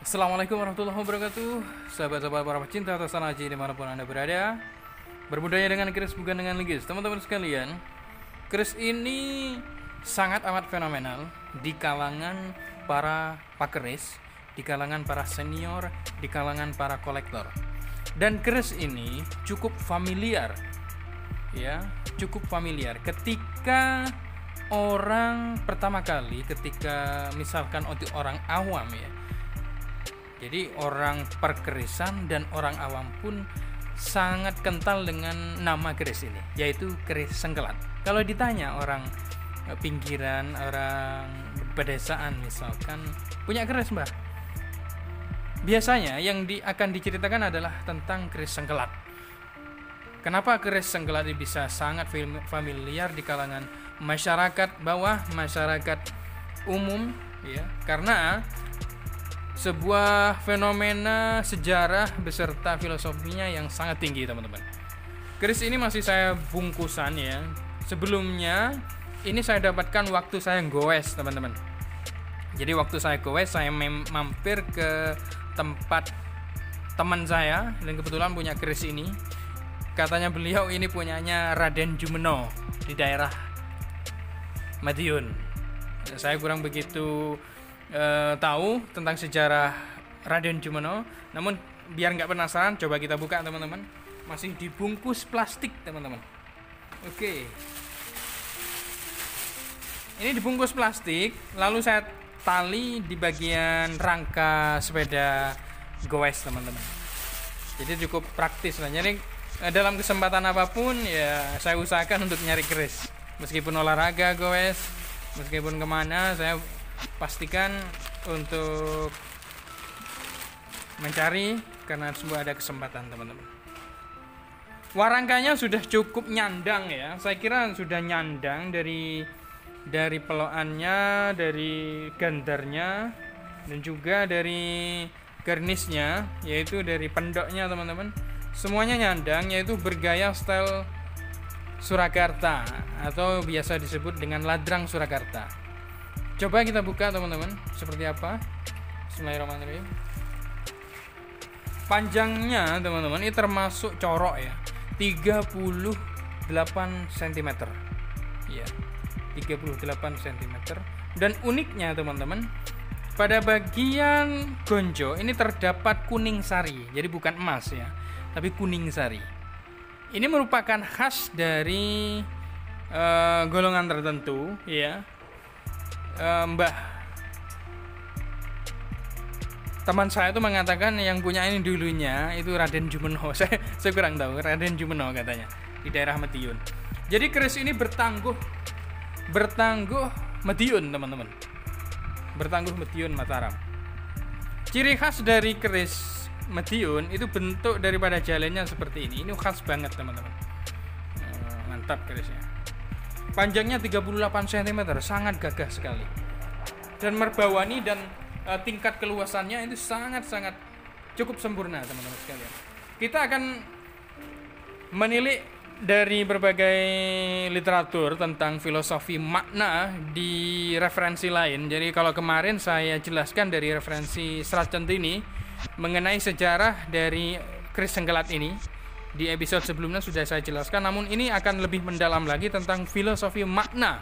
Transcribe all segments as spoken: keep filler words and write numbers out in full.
Assalamualaikum warahmatullahi wabarakatuh. Sahabat-sahabat para pecinta Tasan Haji dimanapun anda berada, berbudaya dengan keris bukan dengan linggis. Teman-teman sekalian, keris ini sangat amat fenomenal di kalangan para pakeris, di kalangan para senior, di kalangan para kolektor. Dan keris ini cukup familiar, ya, cukup familiar ketika orang pertama kali, ketika misalkan untuk orang awam ya. Jadi orang perkerisan dan orang awam pun sangat kental dengan nama keris ini, yaitu keris sengkelat. Kalau ditanya orang pinggiran, orang pedesaan misalkan, punya keris mbah? Biasanya yang di, akan diceritakan adalah tentang keris sengkelat. Kenapa keris sengkelat ini bisa sangat familiar di kalangan masyarakat bawah, masyarakat umum ya? Karena sebuah fenomena sejarah beserta filosofinya yang sangat tinggi, teman-teman. Keris ini masih saya bungkusan ya. Sebelumnya ini saya dapatkan waktu saya goes, teman-teman. Jadi waktu saya goes, saya mem- mampir ke tempat teman saya dan kebetulan punya keris ini. Katanya beliau ini punyanya Raden Jumeno di daerah Madiun. Saya kurang begitu Uh, tahu tentang sejarah Raden Jumeno, namun biar nggak penasaran, coba kita buka, teman-teman. Masih dibungkus plastik, teman-teman. Oke, ini dibungkus plastik, lalu saya tali di bagian rangka sepeda goes, teman-teman. Jadi cukup praktis lah. Jadi dalam kesempatan apapun ya saya usahakan untuk nyari keris, meskipun olahraga goes, meskipun kemana, saya pastikan untuk mencari karena semua ada kesempatan, teman-teman. Warangkanya sudah cukup nyandang ya. Saya kira sudah nyandang dari dari peloannya, dari gandarnya, dan juga dari garnisnya, yaitu dari pendoknya, teman-teman. Semuanya nyandang, yaitu bergaya style Surakarta atau biasa disebut dengan ladrang Surakarta. Coba kita buka, teman-teman, seperti apa. Bismillahirrahmanirrahim. Panjangnya, teman-teman, ini termasuk corok ya, tiga puluh delapan sentimeter. Ya, tiga puluh delapan sentimeter. Dan uniknya, teman-teman, pada bagian gonjo ini terdapat kuning sari. Jadi bukan emas ya, tapi kuning sari. Ini merupakan khas dari uh, golongan tertentu ya. Uh, Mbah teman saya itu mengatakan yang punya ini dulunya itu Raden Jumeno. saya, saya kurang tahu, Raden Jumeno katanya, di daerah Madiun. Jadi keris ini bertangguh bertangguh Madiun, teman-teman. Bertangguh Madiun Mataram. Ciri khas dari keris Madiun itu bentuk daripada jalannya seperti ini. Ini khas banget, teman-teman. uh, Mantap kerisnya. Panjangnya tiga puluh delapan sentimeter, sangat gagah sekali. Dan merbawani dan e, tingkat keluasannya itu sangat-sangat cukup sempurna, teman-teman sekalian. Kita akan menilik dari berbagai literatur tentang filosofi makna di referensi lain. Jadi kalau kemarin saya jelaskan dari referensi Serat Centini mengenai sejarah dari keris sengkelat ini, di episode sebelumnya sudah saya jelaskan, namun ini akan lebih mendalam lagi tentang filosofi makna.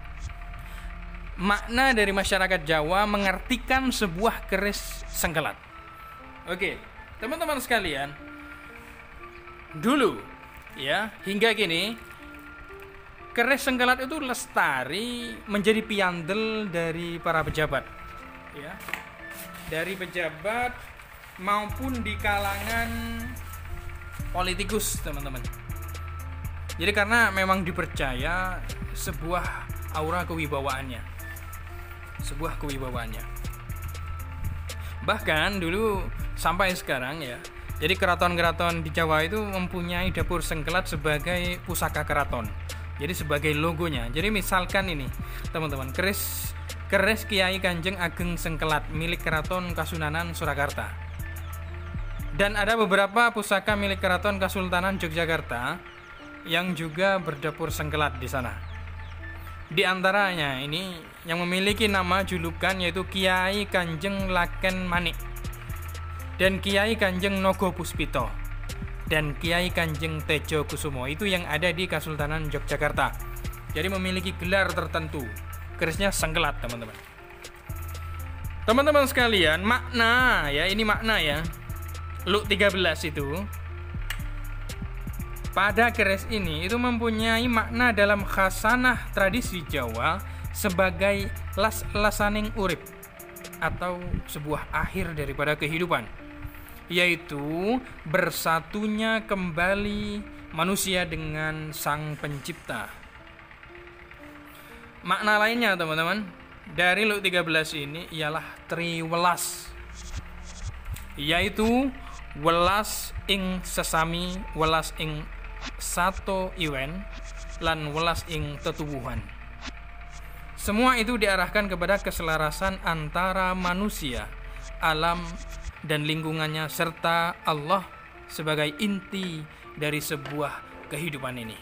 Makna dari masyarakat Jawa mengartikan sebuah keris sengkelat. Oke, teman-teman sekalian, dulu ya, hingga kini keris sengkelat itu lestari menjadi piandel dari para pejabat ya. Dari pejabat maupun di kalangan politikus, teman-teman. Jadi karena memang dipercaya sebuah aura kewibawaannya, sebuah kewibawaannya. Bahkan dulu sampai sekarang ya. Jadi keraton-keraton di Jawa itu mempunyai dapur sengkelat sebagai pusaka keraton. Jadi sebagai logonya. Jadi misalkan ini, teman-teman, keris keris Kiai Kanjeng Ageng Sengkelat milik Keraton Kasunanan Surakarta. Dan ada beberapa pusaka milik Keraton Kasultanan Yogyakarta yang juga berdapur sengkelat di sana. Di antaranya ini yang memiliki nama julukan yaitu Kiai Kanjeng Laken Manik. dan Kiai Kanjeng Nogo Puspito dan Kiai Kanjeng Tejo Kusumo, itu yang ada di Kesultanan Yogyakarta. Jadi memiliki gelar tertentu. Kerisnya sengkelat, teman-teman. Teman-teman sekalian, makna ya, ini makna ya. Luk tiga belas itu pada keris ini itu mempunyai makna dalam khasanah tradisi Jawa sebagai las-lasaning urip atau sebuah akhir daripada kehidupan, yaitu bersatunya kembali manusia dengan Sang Pencipta. Makna lainnya, teman-teman, dari Luk tiga belas ini ialah triwelas, yaitu welas ing sesami, welas ing sato iwen, lan welas ing tetubuhan. Semua itu diarahkan kepada keselarasan antara manusia, alam, dan lingkungannya, serta Allah sebagai inti dari sebuah kehidupan ini.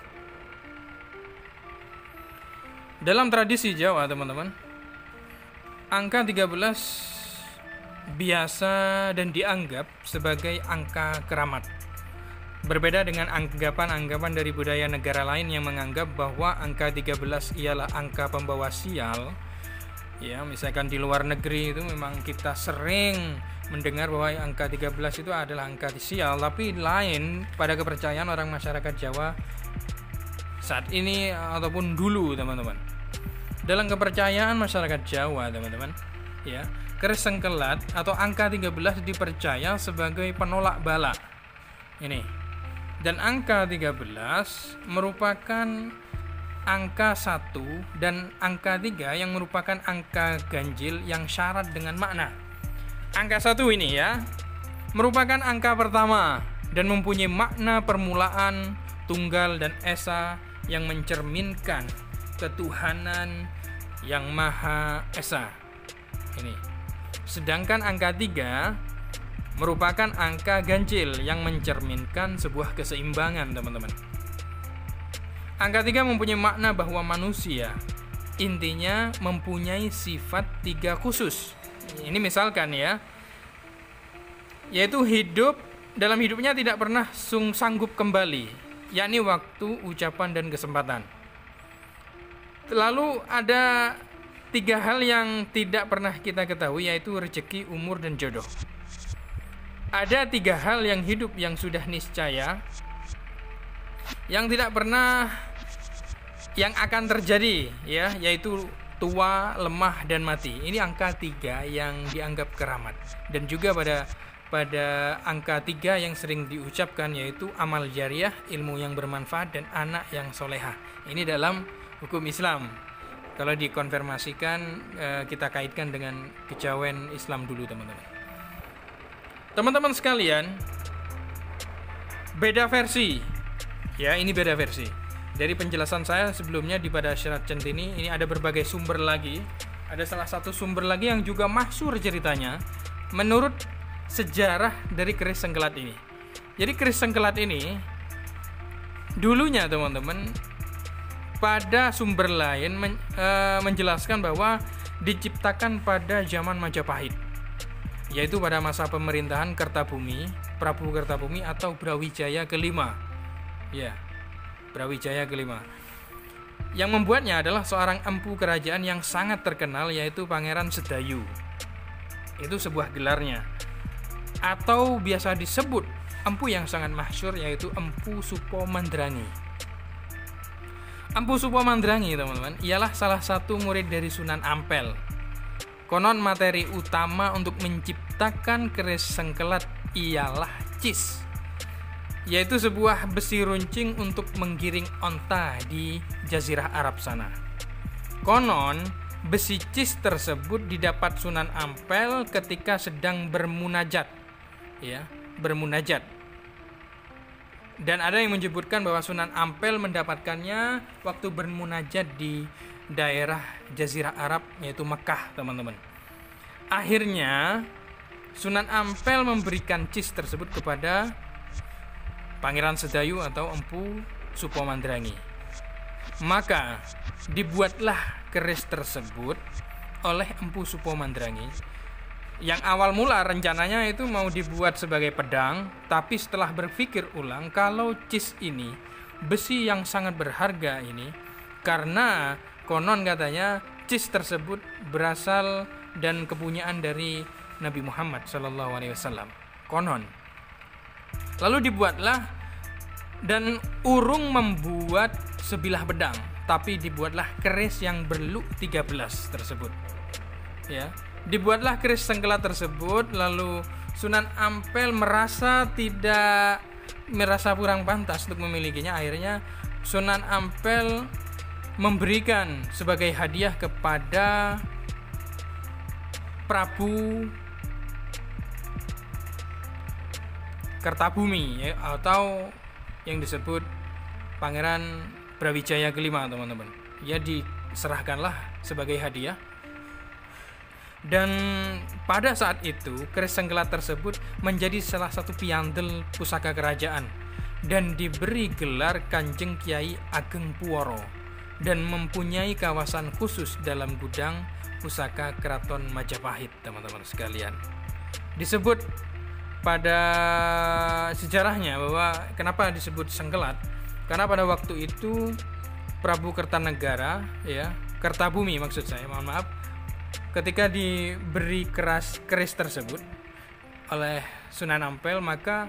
Dalam tradisi Jawa, teman-teman, angka tiga belas biasa dan dianggap sebagai angka keramat. Berbeda dengan anggapan-anggapan dari budaya negara lain yang menganggap bahwa angka tiga belas ialah angka pembawa sial. Ya, misalkan di luar negeri itu memang kita sering mendengar bahwa angka tiga belas itu adalah angka sial, tapi lain pada kepercayaan orang masyarakat Jawa saat ini ataupun dulu, teman-teman. Dalam kepercayaan masyarakat Jawa, teman-teman, ya, keris sengkelat atau angka tiga belas dipercaya sebagai penolak bala. Ini. Dan angka tiga belas merupakan angka satu dan angka tiga yang merupakan angka ganjil yang syarat dengan makna. Angka satu ini ya merupakan angka pertama dan mempunyai makna permulaan, tunggal, dan esa yang mencerminkan ketuhanan yang Maha Esa. Ini. Sedangkan angka tiga merupakan angka ganjil yang mencerminkan sebuah keseimbangan, teman-teman. Angka tiga mempunyai makna bahwa manusia intinya mempunyai sifat tiga khusus. Ini misalkan ya, yaitu hidup, dalam hidupnya tidak pernah sung sanggup kembali, yakni waktu, ucapan, dan kesempatan. Lalu ada tiga hal yang tidak pernah kita ketahui, yaitu rezeki, umur, dan jodoh. Ada tiga hal yang hidup yang sudah niscaya, yang tidak pernah, yang akan terjadi, ya, yaitu tua, lemah, dan mati. Ini angka tiga yang dianggap keramat. Dan juga pada pada angka tiga yang sering diucapkan, yaitu amal jariah, ilmu yang bermanfaat, dan anak yang solehah. Ini dalam hukum Islam. Kalau dikonfirmasikan, kita kaitkan dengan kejawen Islam dulu, teman-teman. Teman-teman sekalian, beda versi. Ya, ini beda versi. Dari penjelasan saya sebelumnya di pada syarat centini, ini ada berbagai sumber lagi. Ada salah satu sumber lagi yang juga masyhur ceritanya menurut sejarah dari keris sengkelat ini. Jadi keris sengkelat ini dulunya, teman-teman, pada sumber lain men, e, menjelaskan bahwa diciptakan pada zaman Majapahit, yaitu pada masa pemerintahan Kertabumi, Prabu Kertabumi atau Brawijaya kelima. Ya, Brawijaya kelima. Yang membuatnya adalah seorang empu kerajaan yang sangat terkenal, yaitu Pangeran Sedayu. Itu sebuah gelarnya. Atau biasa disebut empu yang sangat masyhur, yaitu Empu Supomandrangi. Empu Supomandrangi, teman-teman, ialah salah satu murid dari Sunan Ampel. Konon materi utama untuk menciptakan keris sengkelat ialah cis, yaitu sebuah besi runcing untuk menggiring onta di Jazirah Arab sana. Konon besi cis tersebut didapat Sunan Ampel ketika sedang bermunajat, ya, bermunajat. Dan ada yang menyebutkan bahwa Sunan Ampel mendapatkannya waktu bermunajat di daerah Jazirah Arab, yaitu Mekah, teman-teman. Akhirnya Sunan Ampel memberikan cis tersebut kepada Pangeran Sedayu atau Empu Supomandrangi. Maka dibuatlah keris tersebut oleh Empu Supomandrangi, Yang awal mula rencananya itu mau dibuat sebagai pedang, tapi setelah berpikir ulang kalau cis ini, besi yang sangat berharga ini, karena konon katanya cis tersebut berasal dan kepunyaan dari Nabi Muhammad Shallallahu Alaihi Wasallam. Konon. Lalu dibuatlah, dan urung membuat sebilah pedang, tapi dibuatlah keris yang berluk tiga belas tersebut. Ya. Dibuatlah keris sengkelat tersebut, lalu Sunan Ampel merasa tidak merasa kurang pantas untuk memilikinya. Akhirnya Sunan Ampel memberikan sebagai hadiah kepada Prabu Kertabumi, ya, atau yang disebut Pangeran Brawijaya kelima, teman-teman. Ya, diserahkanlah sebagai hadiah. Dan pada saat itu keris sengkelat tersebut menjadi salah satu piandel pusaka kerajaan dan diberi gelar Kanjeng Kiai Ageng Puworo dan mempunyai kawasan khusus dalam gudang pusaka Keraton Majapahit, teman-teman sekalian. Disebut pada sejarahnya bahwa kenapa disebut sengkelat, karena pada waktu itu Prabu Kertanegara, ya, Kertabumi maksud saya, mohon maaf, ketika diberi keras keris tersebut oleh Sunan Ampel, maka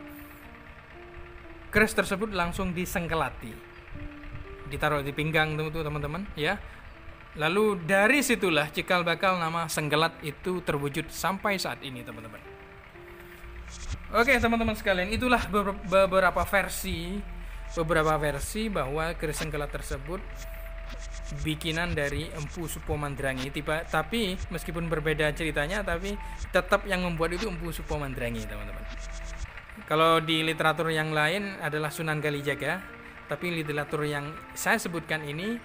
keris tersebut langsung disengkelati, ditaruh di pinggang teman-teman, ya. Lalu dari situlah cikal bakal nama sengkelat itu terwujud sampai saat ini, teman-teman. Oke, teman-teman sekalian, itulah beberapa versi beberapa versi bahwa keris sengkelat tersebut bikinan dari Empu Supomandrangi. Tiba, tapi meskipun berbeda ceritanya, tapi tetap yang membuat itu Empu Supomandrangi, teman-teman. Kalau di literatur yang lain adalah Sunan Kalijaga, tapi literatur yang saya sebutkan ini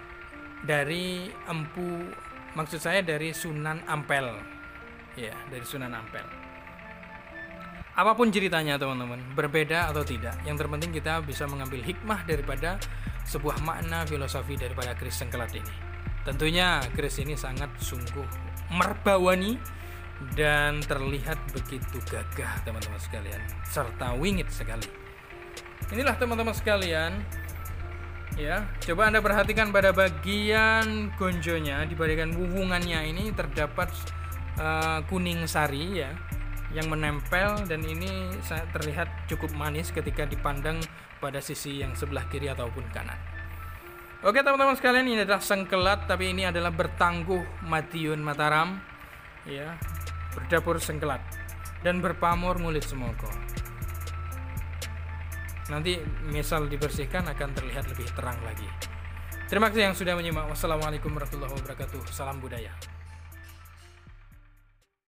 dari Empu, maksud saya dari Sunan Ampel, ya, dari Sunan Ampel. Apapun ceritanya, teman-teman, berbeda atau tidak, yang terpenting kita bisa mengambil hikmah daripada sebuah makna filosofi daripada keris sengkelat ini. Tentunya keris ini sangat sungguh merbawani dan terlihat begitu gagah, teman-teman sekalian, serta wingit sekali. Inilah, teman-teman sekalian, ya, coba Anda perhatikan pada bagian gonjonya, di bagian wuwungannya ini terdapat uh, kuning sari, ya, yang menempel, dan ini terlihat cukup manis ketika dipandang pada sisi yang sebelah kiri ataupun kanan. Oke, teman-teman sekalian, ini adalah sengkelat, tapi ini adalah bertangguh Madiun Mataram, ya, berdapur sengkelat dan berpamor ngulit semoko. Nanti misal dibersihkan akan terlihat lebih terang lagi. Terima kasih yang sudah menyimak. Wassalamualaikum warahmatullahi wabarakatuh. Salam budaya.